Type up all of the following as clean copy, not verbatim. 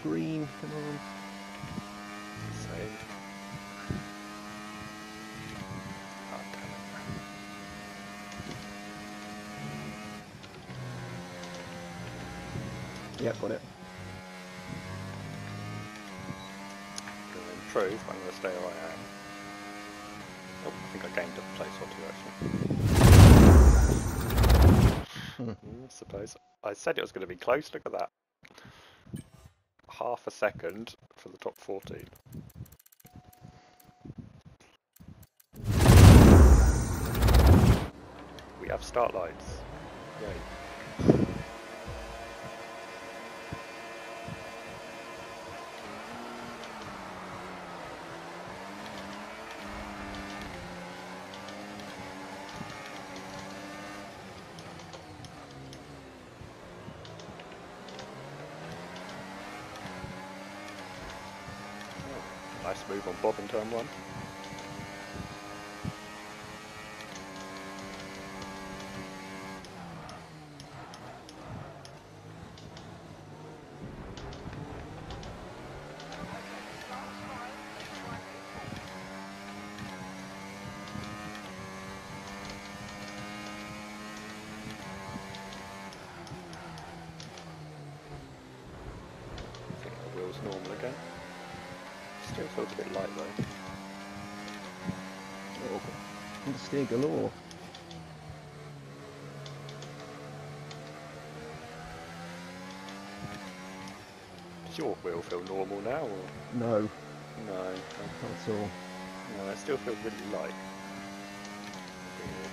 green, come on. Same. Oh, damn it. Yep, got it. I'm going to improve, but I'm going to stay where I am. Oh, I think I gained a place or two actually. I suppose. I said it was going to be close, look at that. Half a second for the top 14. We have start lights. Yay. Nice move on Bob in turn 1. I think the wheel's normal again. Still feels a bit light though. Oh, understeer galore. Does your wheel feel normal now or? No, No. not at all. No, it still feels really light. Weird.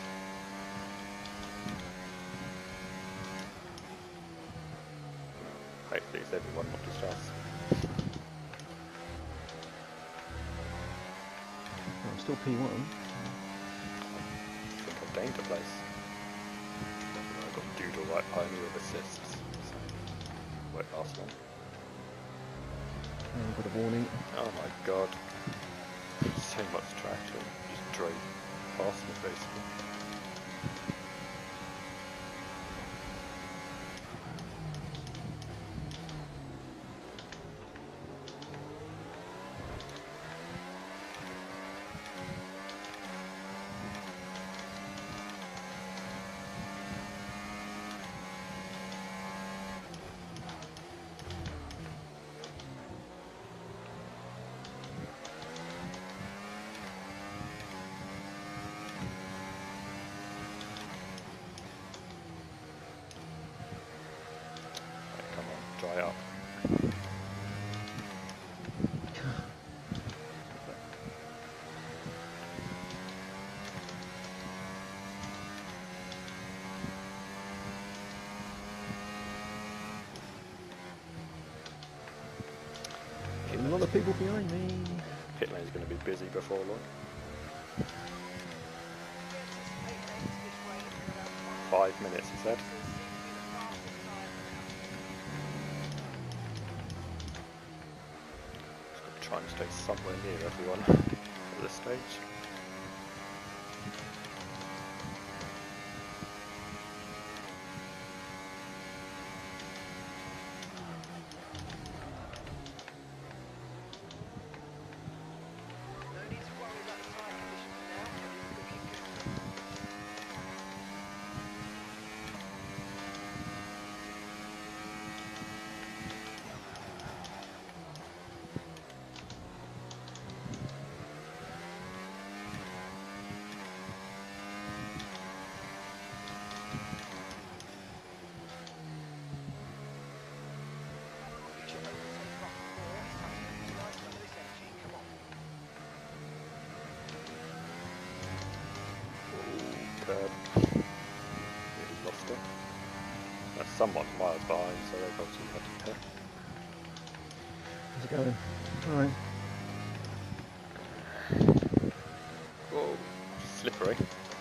Hopefully it's everyone, not just us. I'm still P1. I think I've gained a place. I've got Doodle right behind me with assists, so won't last long. I've got a warning. Oh my god. So much traction. Just drove past me basically. Come on, dry up. A lot of people behind me. Pit lane's going to be busy before long. 5 minutes, he said. Just got to try and stay somewhere near everyone at this stage. Nearly lost it. That's someone miles behind, so they've obviously had to pit. How's it going? Alright. Whoa, slippery.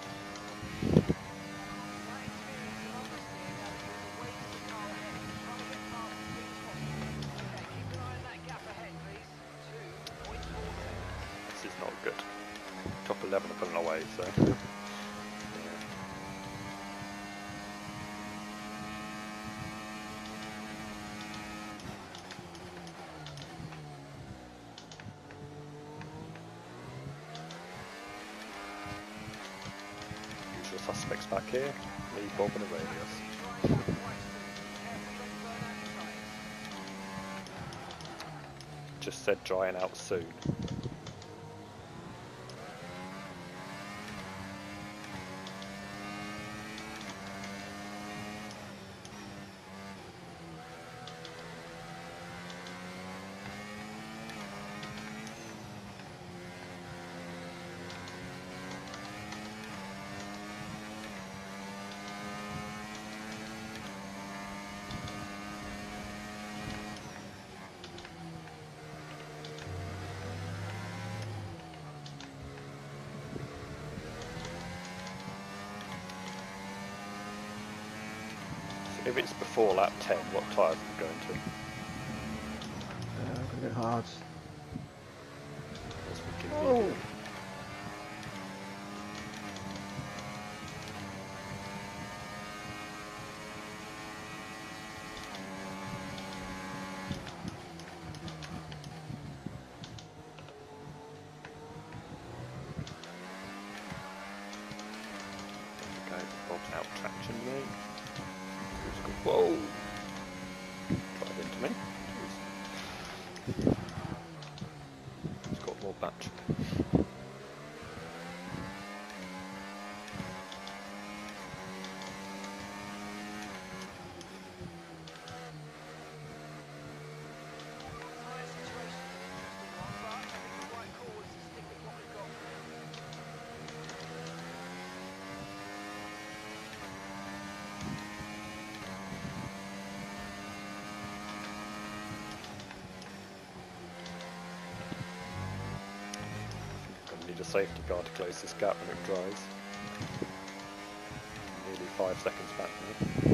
This is not good. Top 11 are pulling away, so. Yeah. suspects back here. Me, Bob, and Aurelius. Just said drying out soon. If it's before lap 10, what tyres are we going to? I'm gonna go hard. As we can Oh. medium. There we go, Bob's out traction me. Whoa! Drive into me. Jeez. It's got more battery. Gonna need a safety car to close this gap when it dries. Nearly 5 seconds back now.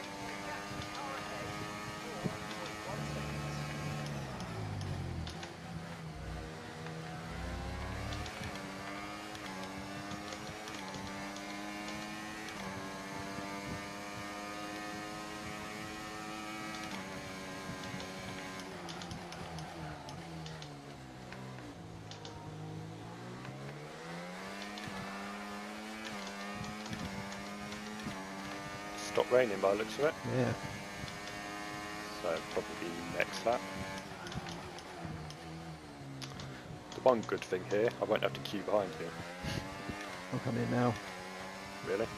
Stop raining by the looks of it, Yeah. so probably next lap. The one good thing here, I won't have to queue behind you. I'll come in now. Really?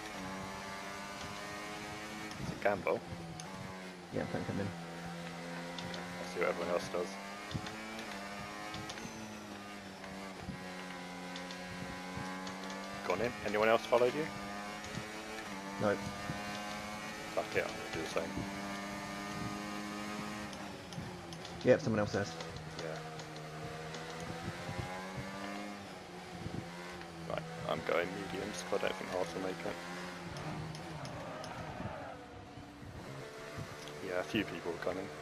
It's a gamble. Yeah, I can come in. I'll see what everyone else does. Gone in. Anyone else followed you? No. Fuck it, I'm gonna do the same. Yep, someone else has. Yeah. Right, I'm going mediums because I don't think Hearts will make it. Yeah, a few people are coming.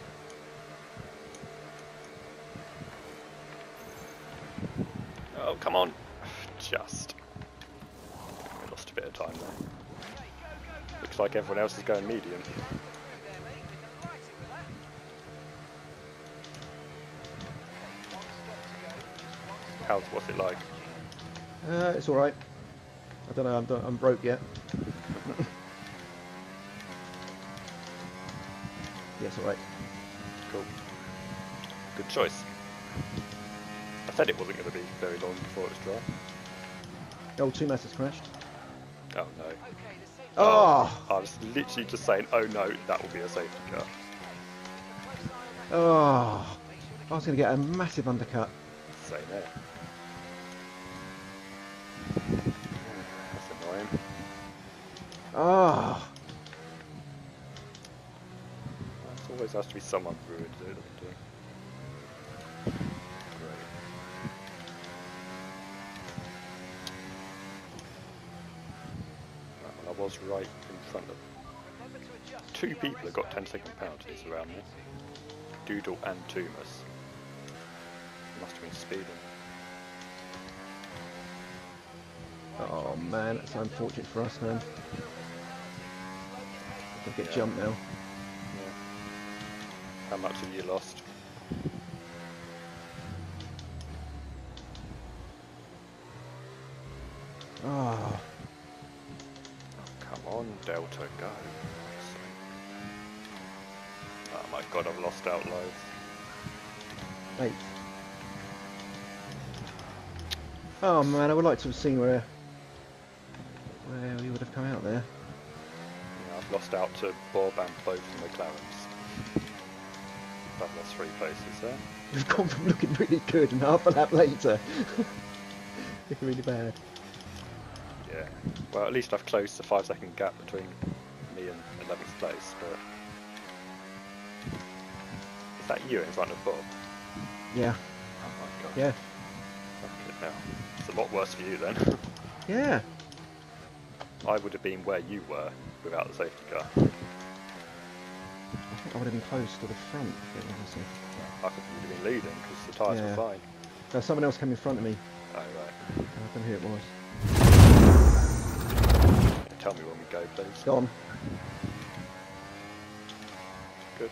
Oh, come on! Just. We lost a bit of time there. Looks like everyone else is going medium. What's it like? It's alright. I don't know, I'm broke yet. Yeah, it's alright. Cool. Good choice. I said it wasn't going to be very long before it was dry. Oh, 2 masses crashed. Oh no. Oh! I was literally just saying, oh no, that will be a safety car. Oh! I was going to get a massive undercut. Same there. That's annoying. Oh! There always has to be someone ruined it, doesn't it? Great. Right, well, I was right in front of 2 people have got 10-second penalties around me. Doodle and Toomas. Must have been speeding. Oh man, that's so unfortunate for us, man. We'll get Yeah. jumped now. Yeah. How much have you lost? Oh. Come on, Delta, go. Oh my god, I've lost out loads. 8th. Oh man, I would like to have seen where we would have come out there. Yeah, I've lost out to Bob and both the McLarens. I've lost 3 places there. We've gone from looking really good and half a lap later. Looking really bad. Yeah. Well, at least I've closed the 5-second gap between me and 11th place, but... Is that you in front of Bob? Yeah. Oh my god. Yeah. Fucking hell. It's a lot worse for you then. Yeah. I would have been where you were without the safety car. I think I would have been close to the front. Honestly. I think you would have been leading because the tyres Yeah. were fine. No, someone else came in front of me. Oh, right. I don't know who it was. Tell me when we go, please. Gone. Good.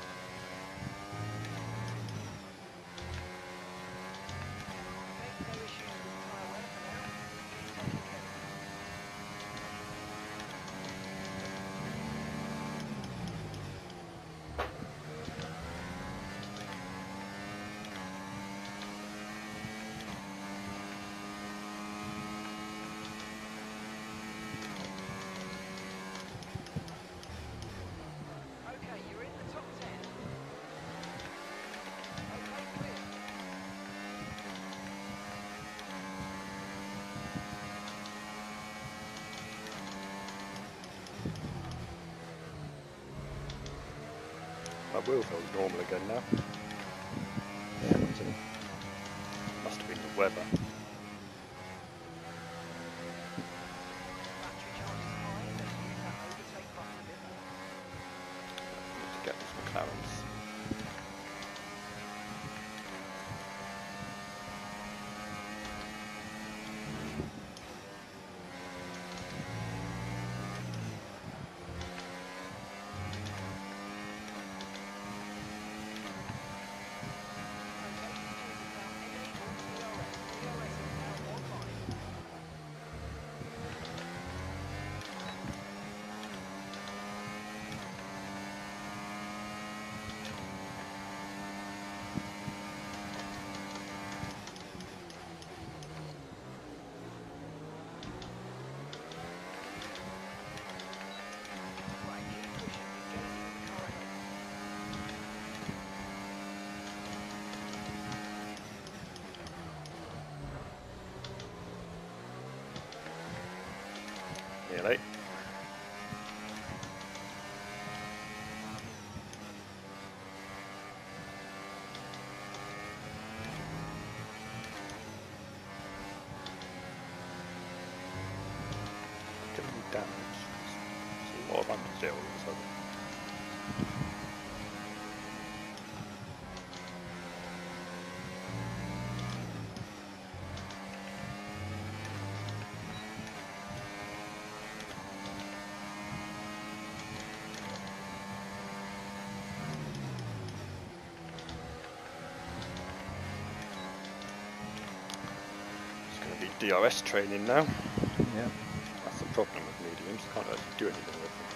My wheel feels normal again now. Yeah, not too. Must have been the weather. Need to get these McLarens. Nearly. Doing damage. It's a lot of understeer all of a sudden. It's going to be DRS training now. Yeah. That's the problem with mediums, can't actually do anything with them.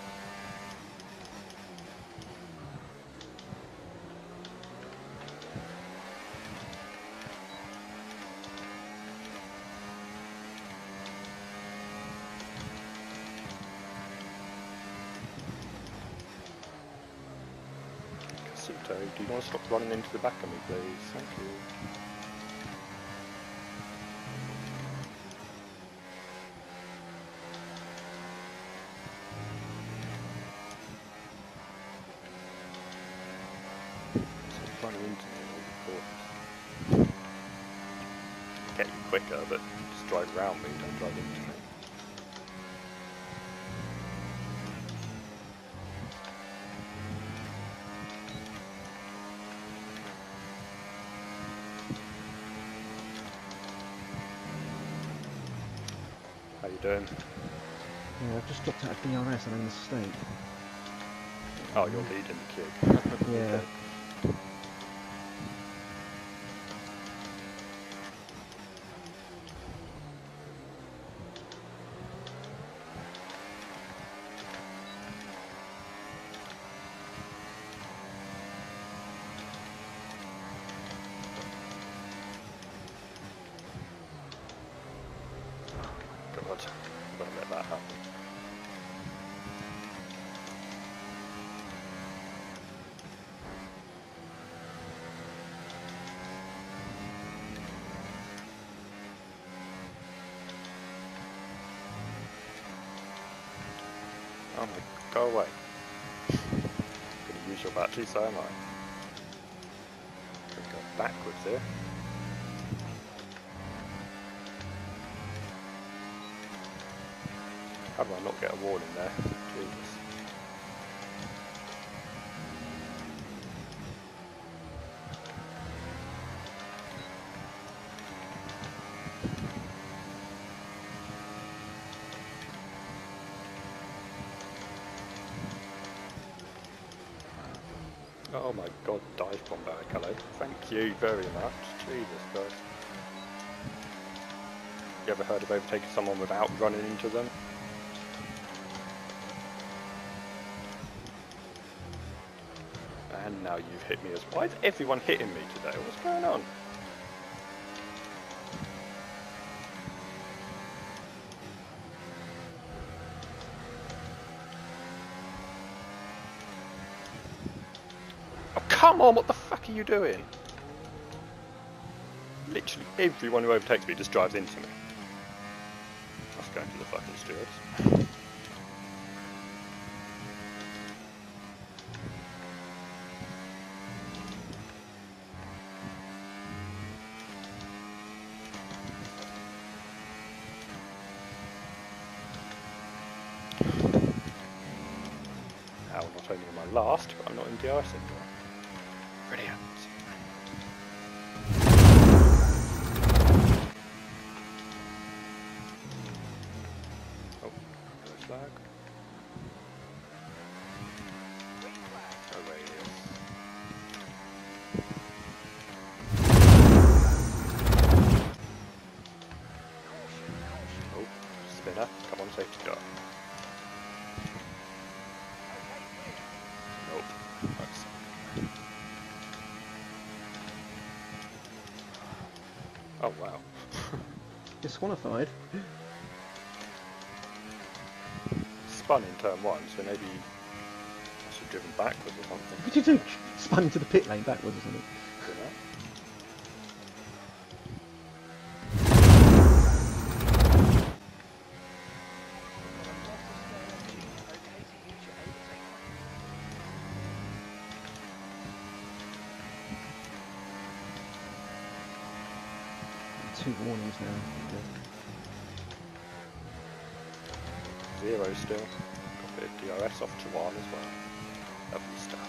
Casito, do you want to stop running into the back of me, please? Thank you. Stop running into me in all the corners. Get you quicker, but just drive around me, don't drive into me. How you doing? Yeah, I've just dropped out of DRS and made a mistake. Oh, you're leading the queue. Yeah. Okay. Oh my, go away. Gonna use your battery, so am I. Gonna go backwards here. How do I not get a warning there? Jesus. Oh my god, dive bomb barrack, hello. Thank you very much. Jesus Christ. You ever heard of overtaking someone without running into them? And now you've hit me as well. Why is everyone hitting me today? What's going on? Oh, come on, what the fuck are you doing? Literally everyone who overtakes me just drives into me. That's going to the fucking stewards. Now, not only am I last, but I'm not in DRS anymore. Brilliant. Oh, no flag. No radius. Oh, spinner. Come on, safety car. Nope. That's... Oh wow. Disqualified. Spun in turn 1, so maybe I should have driven backwards or something. What did you do? Spun into the pit lane backwards or something? You know? Two warnings now. 0 still. Got a bit of DRS off to 1 as well. Lovely stuff.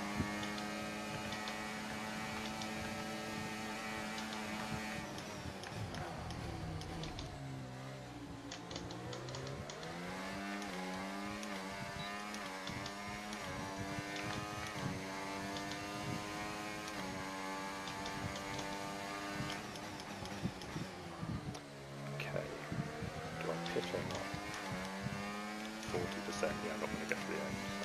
Okay. Do I pit or not? 40%, yeah, I'm not going to get to the end. So.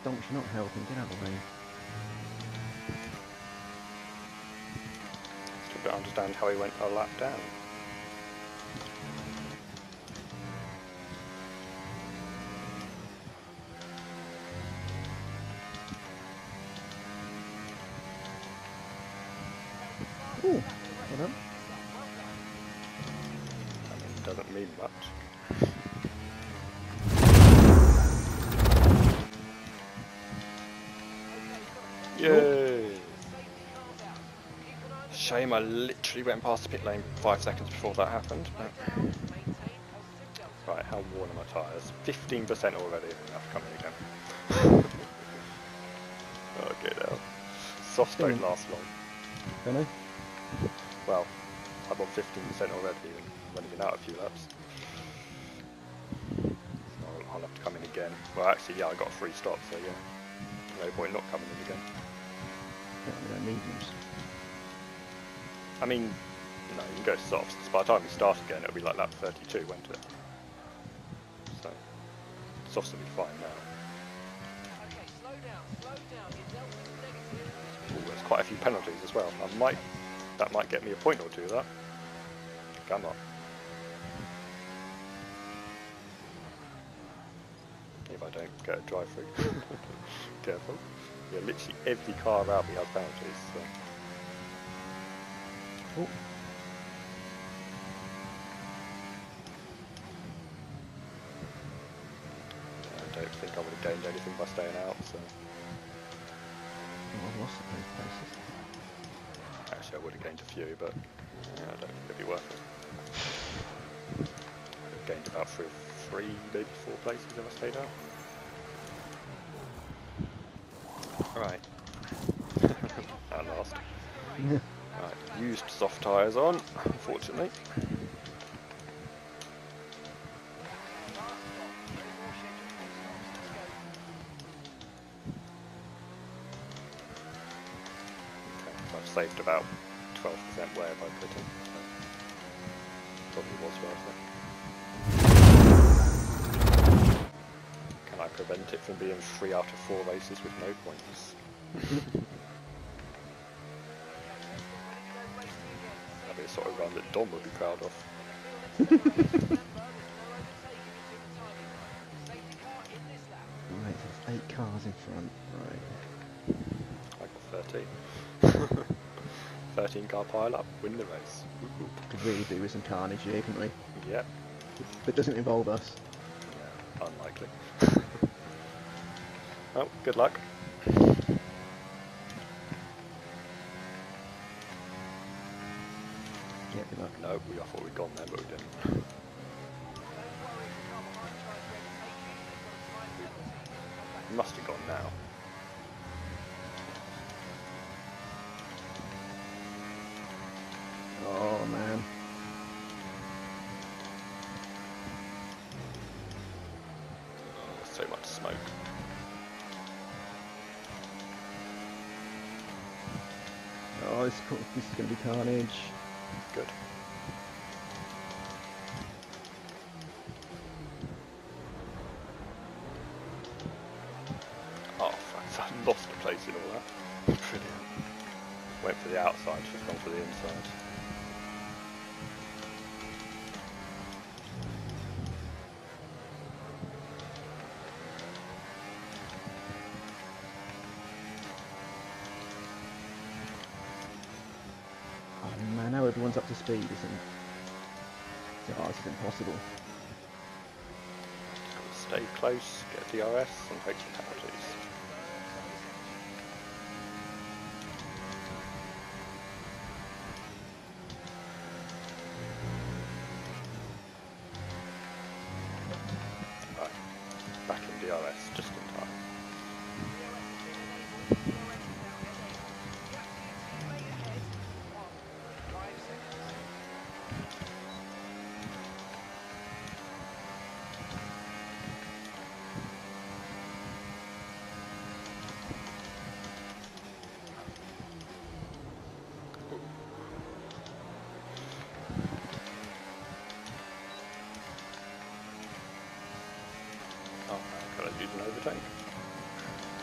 Donks, you're not helping. Get out of the way. Still don't understand how he went a lap down. Ooh, well done. I mean, it doesn't mean much. Yay! Shame I literally went past the pit lane 5 seconds before that happened. But... Right, how worn are my tyres? 15% already. Enough coming again. Okay, now. Softs don't last long. Don't I? Well, I'm on 15% already and I've only been out a few laps. So I'll have to come in again. Well, actually, yeah, I got a free stop, so yeah. No point not coming in again. Yeah, we don't need them. I mean, no, you can go softs. By the time we start again, it'll be like lap 32, won't it? So, softs will be fine now. Ooh, there's quite a few penalties as well. That might get me a point or two, that. Come on. If I don't get a drive-through. Careful. Yeah, literally every car around me has penalties, so. Oh. I don't think I would have gained anything by staying out, so. Oh, I've lost those places. Actually, I would have gained a few, but yeah, I don't think it'd be worth it. I've gained about three, maybe 4 places if I stayed out. Right. At last. Right, used soft tyres on, unfortunately. Okay, so I've saved about 12% wear by pitting, so probably was worth it. Can I prevent it from being 3 out of 4 races with no points? That'd be a sort of run that Dom would be proud of. Right, so there's 8 cars in front. Right. I got 13. 13 car pile up, win the race. Could really do with some carnage here, couldn't we? Yep. But doesn't involve us. Yeah, unlikely. Well, good luck. Yeah, good luck. No, I thought we'd gone there, but we didn't. We must have gone now. Oh man. Oh, so much smoke. Oh, this is going to be carnage. Good. Oh, fuck, I lost a place in all that. Brilliant. Went for the outside, should have gone for the inside. Oh man, now everyone's up to speed, isn't it? Oh, this is impossible. Just gotta stay close, get a DRS, and hope for penalties. Right, back in DRS, just in time. Oh, can I use an overtake?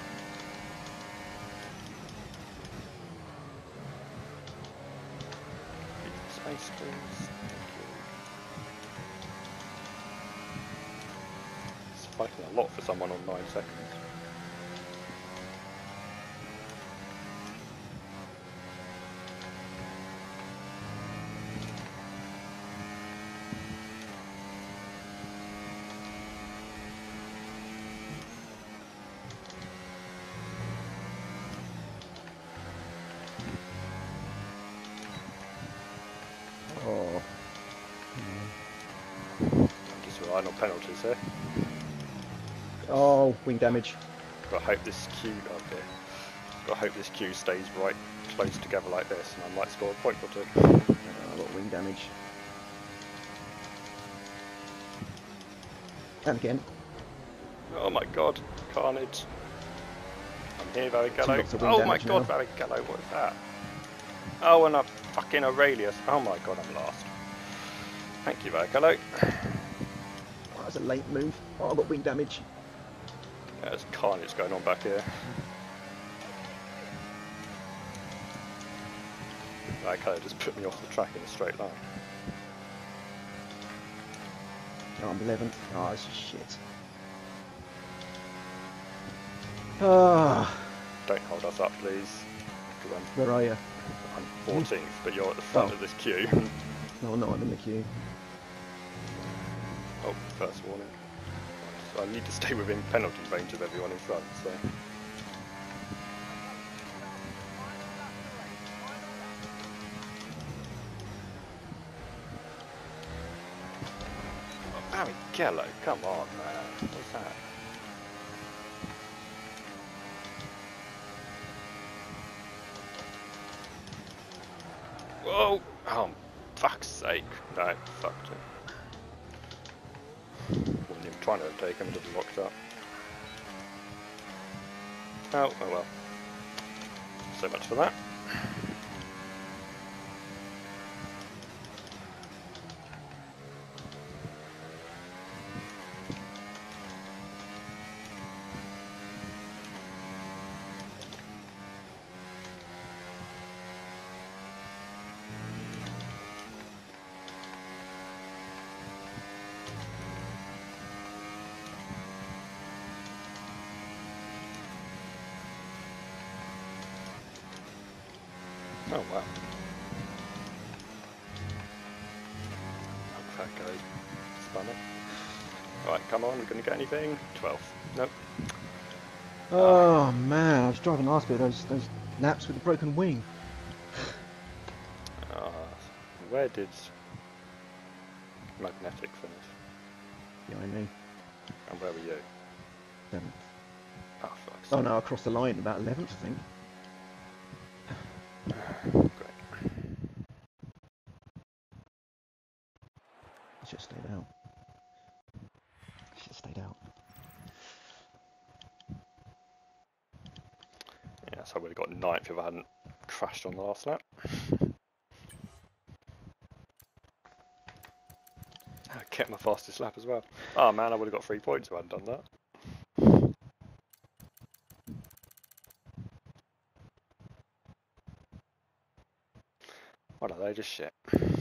pistols. Thank you. It's fighting a lot for someone on 9 seconds. Oh. Just relying on penalties here. Oh, wing damage. Gotta hope this queue up here. Gotta hope this queue stays right close together like this, and I might score a point or two. I got wing damage. And again. Oh my god, carnage. I'm here, Varigallo. Lots of wing Oh my damage god, now. Varigallo, what's that? Oh, and a fucking Aurelius. Oh my god, I'm lost. Thank you, Varigallo. Oh, that's a late move. Oh, I got wing damage. Yeah, there's carnage going on back here. Varigallo just put me off the track in a straight line. Oh, I'm 11th. Oh, this is shit. Ah, Don't hold us up, please. 'Cause where are you? I'm 14th, but you're at the front Oh. of this queue. No, no, I'm in the queue. Oh, first warning. So I need to stay within penalty range of everyone in front, so... Oh, Varigallo, come on, man. What's that? Whoa! Oh, fuck's sake. No, fucked him. Wasn't even trying to overtake him, just locked up. Oh, oh well. So much for that. Oh wow. That goes. Spanner. Alright, come on, we're gonna get anything? 12th. Nope. Oh man, I was driving last bit. Those naps with the broken wing. Where did Magnetic finish? Behind me. And where were you? 7th. Oh, fuck's Oh sake. no, I crossed the line about 11th, I think. Great. I should have stayed out. I should have stayed out. Yeah, so I would have got 9th if I hadn't crashed on the last lap. I kept my fastest lap as well. Oh man, I would have got 3 points if I hadn't done that. What are they? Just shit.